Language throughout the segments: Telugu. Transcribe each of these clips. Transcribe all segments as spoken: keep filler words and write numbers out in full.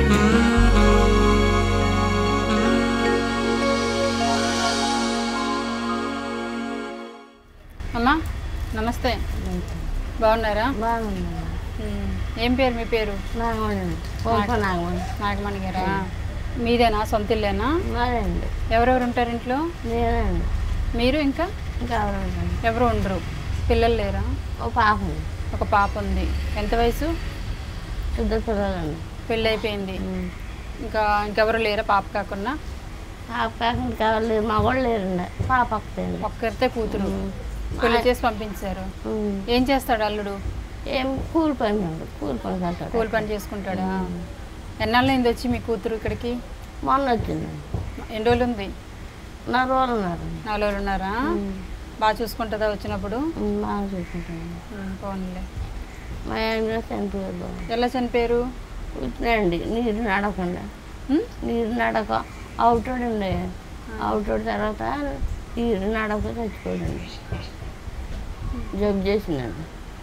అమ్మా నమస్తే, బాగున్నారా? బాగున్నా. ఏం పేరు మీ పేరు? నాగమణి. నాగమణి గారా? మీదేనా, సొంత ఇల్లేనా? మాదండి. ఎవరెవరు ఉంటారు ఇంట్లో? లేదండి. మీరు ఇంకా ఇంకా ఎవరు ఉండరు? పిల్లలు లేరా? ఒక పాప ఉంది. ఒక పాప ఉంది. ఎంత వయసు? ఇద్దరు పిల్లలండి. పెళ్ళి అయిపోయింది. ఇంకా ఇంకెవరు లేరా పాప కాకుండా? పాప కాకుండా కావాలి లేరు, మగవాళ్ళు లేరండి. పాప ఒక్కటండి. ఒక్కరితే కూతురు. పెళ్లి చేసి పంపించారు. ఏం చేస్తాడు అల్లుడు? ఏం కూలి పని అండి. కూలి పని కట్టాడు. కూలి పని చేసుకుంటాడా? ఎన్నాళ్ళైంది వచ్చి మీ కూతురు ఇక్కడికి? మొన్న వచ్చింది. ఎన్ని రోజులు ఉంది? నాలుగు రోజులు ఉన్నారు. నాలుగు రోజులు ఉన్నారా? బాగా చూసుకుంటుందా వచ్చినప్పుడు? బాగా చూసుకుంటాను. పోనీలే. మా ఆయన చనిపోయారు. ఎలా చనిపోయారు? వచ్చినాయండి నీరు నడకండి. నీరు నడక అవుతాడండి. అవుతాడు తర్వాత నీరు నడక చచ్చిపోయాడండి. జబ్బు చేసిందండి.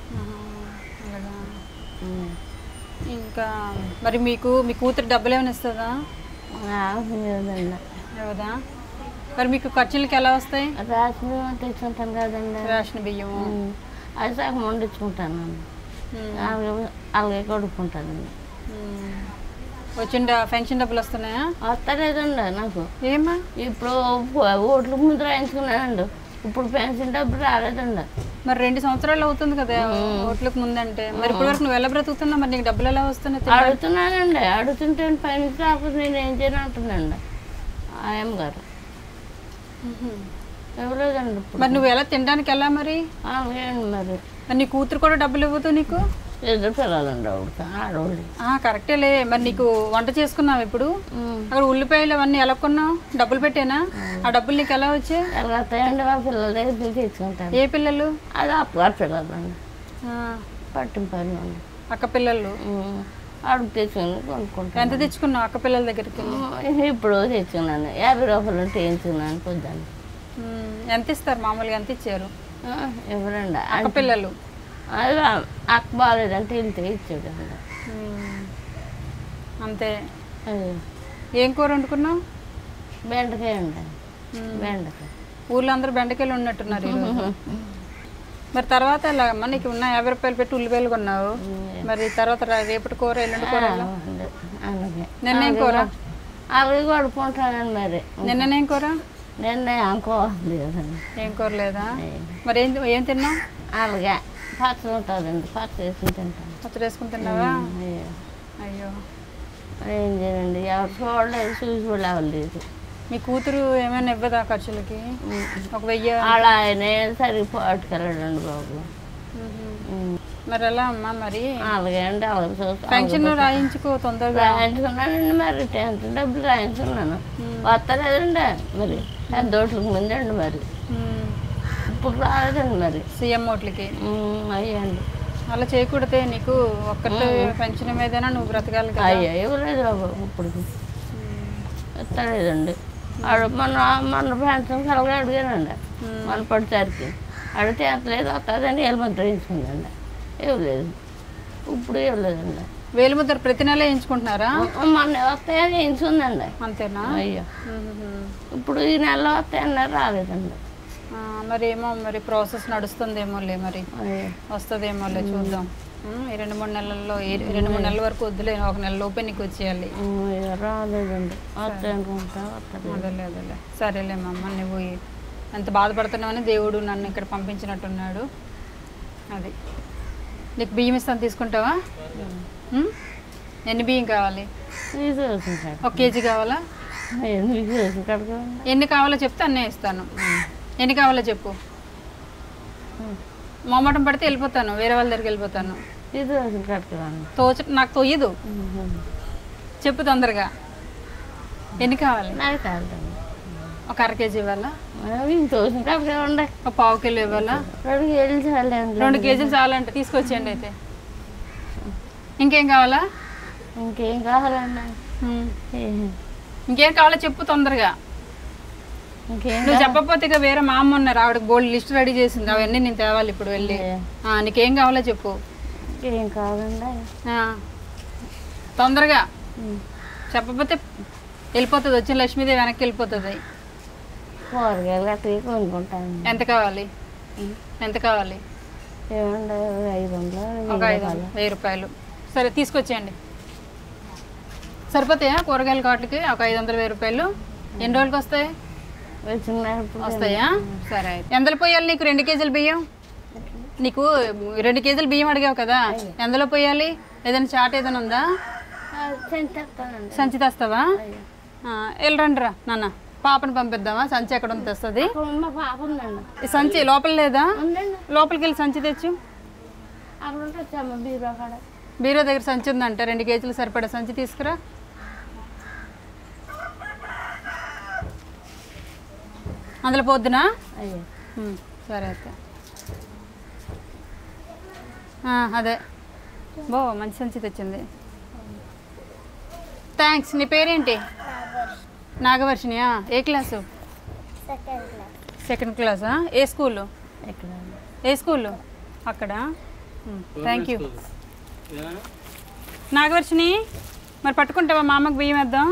ఇంకా మరి మీకు మీ కూతురు డబ్బులు ఏమైనా ఇస్తుందా? లేదండి. ఇవ్వదా? మరి మీకు ఖర్చులకి ఎలా వస్తాయి? రేషన్ బియ్యం తెచ్చుకుంటాను కదండి. రేషన్ బియ్యము అది సగం వండించుకుంటానండి. అలాగే అలాగే కొడుకుంటానండి. వచ్చిండ పెన్షన్ డబ్బులు వస్తున్నాయా? వస్తలేదండి నాకు. ఏమా? ఇప్పుడు ఓట్లకు ముందు రాయించుకున్నానండి. ఇప్పుడు పెన్షన్ డబ్బులు రాలేదండి. మరి రెండు సంవత్సరాలు అవుతుంది కదా ఓట్లకు ముందంటే. మరి ఇప్పటి వరకు నువ్వు ఎలా బ్రతుకుతున్నావు? మరి నీకు డబ్బులు ఎలా వస్తున్నాయి? అడుగుతున్నానండి. అడుగుతుంటే పైన రాకపోతే నేను ఏం చేయను అంటున్నాండి ఆయమ్మ గారు. ఇవ్వలేదండి. మరి నువ్వు ఎలా తినడానికి ఎలా మరి? అలాగే అండి. మరి మరి నీ కూతురు కూడా డబ్బులు ఇవ్వదు నీకు? ఇద్దరు పిల్లలండి ఆవిడకి, ఆడవాళ్ళు. కరెక్టేలే. మరి నీకు వంట చేసుకున్నావు ఇప్పుడు? అక్కడ ఉల్లిపాయలు అవన్నీ ఎలా కొన్నావు? డబ్బులు పెట్టేనా? ఆ డబ్బులు నీకు ఎలా వచ్చాయి? ఎలా వస్తాయండి? వాళ్ళ పిల్లల దగ్గర తెచ్చుకుంటాను. ఏ పిల్లలు? అది అప్పగారు పిల్లలండి. పట్టిన పని అక్క పిల్లలు అడుగు తెచ్చుకుని కొనుక్కుంటాను. ఎంత తెచ్చుకున్నావు అక్క పిల్లల దగ్గరికి? ఇప్పుడు తెచ్చుకున్నాను. యాభై రూపాయలు తెచ్చుకున్నాను పొద్దున్న. ఎంత ఇస్తారు మామూలుగా? ఎంత ఇచ్చారు? ఎవరండి అక్క పిల్లలు? అది అక్క బాగాలేదంటే వెళ్తే ఇచ్చాడండి. అంతే. ఏం కూర వండుకున్నావు? బెండకాయ అండి. బెండకాయ. ఊర్లో అందరూ బెండకాయలు ఉన్నట్టున్నారు ఈరోజు. మరి తర్వాత ఎలాగమ్మా? నీకు ఉన్న యాభై రూపాయలు పెట్టి ఉల్లిపాయలు కొన్నావు. మరి తర్వాత రేపటి కూర ఎల్లుండి కూర? అలాగే. నిన్నేం కూర? అలాగే కొడుకుంటానండి. మరి నిన్ననేం కూర? నిన్న అనుకోలేదండి. ఏం కూర లేదా? మరి ఏం ఏం తిన్నావు? అలాగే పచ్చడి ఉంటుందండి. పచ్చడి వేసుకుని తింటాను. పచ్చడి వేసుకుని తిన్నావా? అయ్యో ఏం చేయండి. ఎవరు చూడలేదు, చూసి కూడా అవ్వలేదు. మీ కూతురు ఏమైనా ఇవ్వదా ఖర్చులకి? ఒక వెయ్యి అలా ఆయనే సరిపోటుకెళ్ళాడండి బాబు. మరి ఎలా అమ్మా? మరి అలాగే అండి. అలాగే చూస్తాను. పెన్షన్ రాయించుకో తొందరగా. రాయించుకున్నానండి. మరి టెన్త్ డబ్బులు రాయించుకున్నాను. వస్తలేదండి. మరి పెద్దోట్లకు ముందండి. మరి ఇప్పుడు రాలేదండి. మరి సీఎం ఓట్లకి అయ్యండి. అలా చేయకూడదే. నీకు ఒక్కటి పెన్షన్ మీదైనా నువ్వు బ్రతకాలి కదా. అయ్యా ఇవ్వలేదు బాబు. ఇప్పుడు ఇస్తలేదండి. ఆడు మన మన పెన్షన్ కలగా అడిగానండి. మన పడిసరికి అడిగితే ఎంతలేదు వస్తుందని వేలుముద్ర వేయించుకుందండి. ఇవ్వలేదు. ఇప్పుడు ఇవ్వలేదండి. వేలుముద్ర ప్రతి నెల వేయించుకుంటున్నారా? మొన్న వస్తాయని వేయించుకుందండి. అంతేనా? అయ్యో ఇప్పుడు ఈ నెలలో వస్తాయన్నారు. రాలేదండి. మరి ఏమో మరి ప్రాసెస్ నడుస్తుందేమోలే. మరి వస్తుందేమోలే, చూద్దాం. ఈ రెండు మూడు నెలల్లో రెండు మూడు నెలల వరకు వద్దులే. ఒక నెల లోపే నీకు వచ్చేయాలి. రాలేదండి. అదేలే అదేలే. సరేలేమమ్మ, నువ్వు ఎంత బాధపడుతున్నావని దేవుడు నన్ను ఇక్కడ పంపించినట్టున్నాడు. అది నీకు బియ్యం ఇస్తాను, తీసుకుంటావా? ఎన్ని బియ్యం కావాలి? ఒక కేజీ కావాలా? ఎన్ని కావాలో చెప్తే అన్నీ ఇస్తాను. ఎన్ని కావాలో చెప్పు. మొమ్మటం పడితే వెళ్ళిపోతాను, వేరే వాళ్ళ దగ్గరికి వెళ్ళిపోతాను. తోచ నాకు తొయ్యదు. చెప్పు తొందరగా. ఎన్ని కావాలి? ఒక అర కేజీ ఇవ్వాలా? ఒక పావు కిలో ఇవ్వాలా? రెండు కేజీలు చాలండి. రెండు కేజీలు చాలంటే తీసుకొచ్చేయండి. అయితే ఇంకేం కావాలా? ఇంకేం కావాలండి? ఇంకేం కావాలో చెప్పు తొందరగా. నువ్వు చెప్పకపోతే ఇక వేరే మా అమ్మ ఉన్నారు, ఆవిడ గోల్డ్ లిస్ట్ రెడీ చేసింది. అవన్నీ నేను తేవాలి ఇప్పుడు వెళ్ళి. నీకేం కావాలో చెప్పు. ఏం కావాలండి? తొందరగా. చెప్పకపోతే వెళ్ళిపోతుంది, వచ్చిన లక్ష్మీదేవి వెనక్కి వెళ్ళిపోతుంది. కూరగాయలు గట్టిగా కొనుక్కుంటాను. ఎంత కావాలి? ఎంత కావాలి? ఏమండి ఐదు వందలు, ఒక ఐదు వందలు, వెయ్యి రూపాయలు. సరే తీసుకొచ్చేయండి. సరిపోతాయా కూరగాయల కాట్లకి? ఒక ఐదు వందలు, వెయ్యి రూపాయలు. ఎన్ని రోజులకి వస్తాయి? వస్తాయా? సరే అయితే ఎంతలో పోయాలి నీకు? రెండు కేజీలు బియ్యం. నీకు రెండు కేజీలు బియ్యం అడిగావు కదా, ఎంతలో పోయాలి? ఏదైనా చాట్ ఏదైనా ఉందా? సంచి తెస్తావా? వెళ్ళరండి రా నాన్న, పాపను పంపిద్దామా? సంచి ఎక్కడ ఉంది తెస్తుంది. సంచి లోపల లేదా? లోపలికి వెళ్ళి సంచి తెచ్చు. బీరో దగ్గర సంచి ఉందంట, రెండు కేజీలు సరిపడా సంచి తీసుకురా. అందులో పొద్దునా? సరే అయితే అదే బో మంచి సంచి తెచ్చింది. థ్యాంక్స్. నీ పేరేంటి? నాగవర్షినియా? ఏ క్లాసు? సెకండ్ క్లాసా? ఏ స్కూలు? ఏ స్కూలు? అక్కడ. Thank you. నాగవర్షిని మరి పట్టుకుంటావా? మా అమ్మకి బియ్యం వేద్దాం.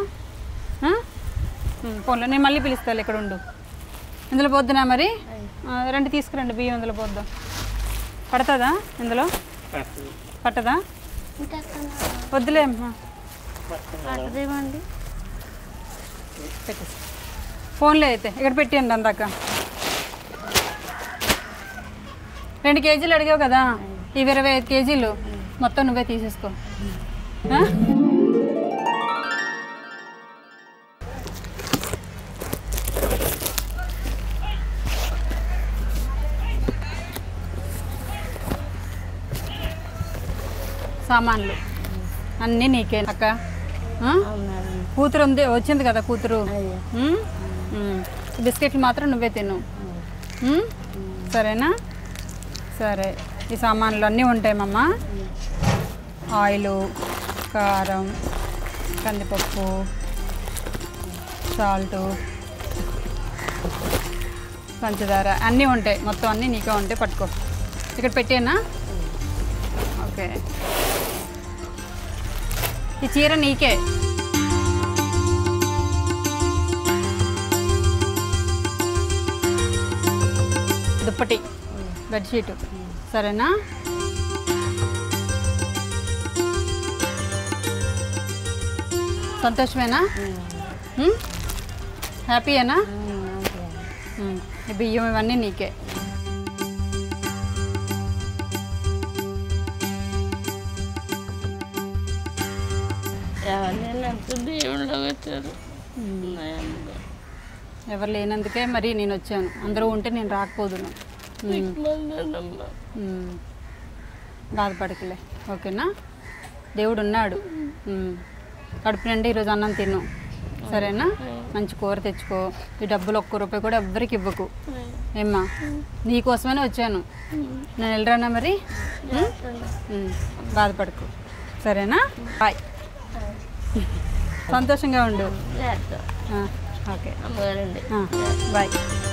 ఫోన్లో నేను మళ్ళీ పిలుస్తాను, ఇక్కడ ఉండు. ఇందులో పోద్దునా మరి? రెండు తీసుకురండి బియ్యం, ఇందులో పోద్దాం. పడుతుందా ఇందులో? పట్టదా? వద్దులే అమ్మా. పెట్టేసి ఫోన్లే అయితే ఇక్కడ పెట్టేయండి. అందాక రెండు కేజీలు అడిగావు కదా, ఇవి ఇరవై ఐదు కేజీలు మొత్తం నువ్వే తీసేసుకో. సామాన్లు అన్నీ నీకే అక్క. కూతురు ఉంది, వచ్చింది కదా కూతురు. బిస్కెట్లు మాత్రం నువ్వే తిను, సరేనా? సరే, ఈ సామాన్లు అన్నీ ఉంటాయమ్మమ్మ. ఆయిలు, కారం, కందిపప్పు, సాల్టు, పంచదార అన్నీ ఉంటాయి. మొత్తం అన్నీ నీకే ఉంటాయి. పట్టుకో, ఇక్కడ పెట్టేనా? ఓకే, ఈ చీర నీకే. దుప్పటి, బెడ్షీటు, సరేనా? సంతోషమేనా? హ్యాపీయేనా? ఈ బియ్యం ఇవన్నీ నీకే. ఎవరు లేనందుకే మరి నేను వచ్చాను. అందరూ ఉంటే నేను రాకపోదును. బాధపడకలే, ఓకేనా? దేవుడు ఉన్నాడు. కడుపు నిండా ఈరోజు అన్నం తిను, సరేనా? మంచి కూర తెచ్చుకో. ఈ డబ్బులు ఒక్క రూపాయి కూడా ఎవ్వరికి ఇవ్వకు ఏమ్మా. నీకోసమనే వచ్చాను నేను. వెళ్ళరానా మరి? బాధపడకు, సరేనా? బాయ్. సంతోషంగా ఉండు. Okay, bye.